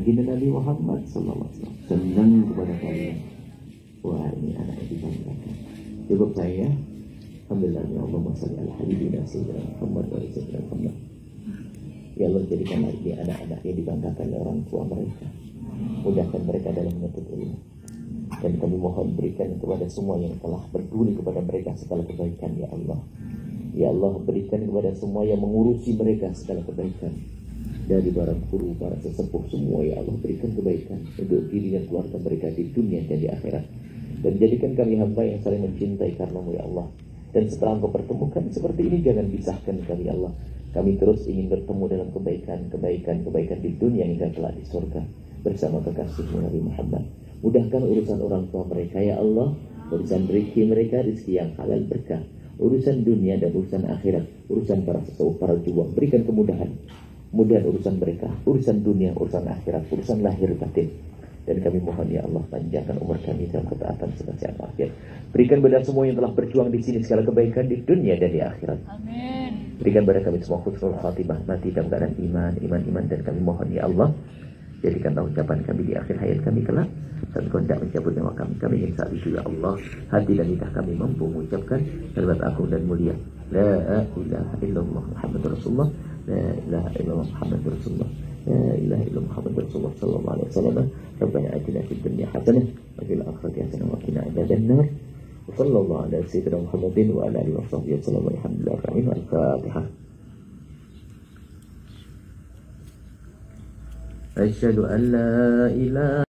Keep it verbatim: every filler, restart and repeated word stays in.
baginda Nabi Muhammad sallallahu alaihi wasallam. Senang kepada kalian. Wah, ini anak yang dibanggakan. Cukup saya. Alhamdulillah, ya Allah, shalli ala habibina sayyidina Muhammad wa sayyidina Muhammad. Ya Allah, jadikanlah ini anak-anak yang dibanggakan oleh orang tua mereka. Mudahkan mereka dalam menuntut ilmu. Dan kami mohon berikan kepada semua yang telah peduli kepada mereka segala kebaikan, ya Allah. Ya Allah, berikan kepada semua yang mengurusi mereka segala kebaikan. Dari para guru, para sesepuh semua, ya Allah, berikan kebaikan untuk diri dan keluarga mereka di dunia dan di akhirat. Dan jadikan kami hamba yang saling mencintai karenamu, ya Allah. Dan setelah Engkau pertemukan seperti ini, jangan pisahkan kami, ya Allah. Kami terus ingin bertemu dalam kebaikan, kebaikan, kebaikan di dunia hingga kelak di surga bersama kekasihmu Nabi Muhammad. Mudahkan urusan orang tua mereka, ya Allah. Urusan rezeki mereka, rezeki yang halal berkah. Urusan dunia dan urusan akhirat, urusan para sesepuh, para juang, berikan kemudahan. Kemudian urusan mereka, urusan dunia, urusan akhirat, urusan lahir batin. Dan kami mohon, ya Allah, panjangkan umur kami dalam ketaatan serta sehat walafiat. Berikan kepada semua yang telah berjuang di sini segala kebaikan di dunia dan di akhirat. Amin. Berikan kepada kami semua husnul khatimah, mati dalam keadaan iman, iman, iman. Dan kami mohon, ya Allah, jadikanlah ucapan kami di akhir hayat kami kelak. Dan Kau tidak mencabut nyawa kami. Kami ingin saat itu, ya Allah, hati dan lidah kami mampu mengucapkan kalimat agung dan mulia. La ilaha illallah Muhammadur Rasulullah. La ilaha illallah Muhammadur Rasulullah. La ilaha illallah Muhammadur Rasulullah sallallahu alaihi wasallam. Rabbana atina fid dunya hasanah wa fil akhirati hasanah wa qina adzabannar. Wa sallallahu ala sayyidina Muhammadin wa ala alihi washabbihi wasallam. Alhamdulillah rabbil alamin. Al-Fatihah. Asyhadu an la ilaha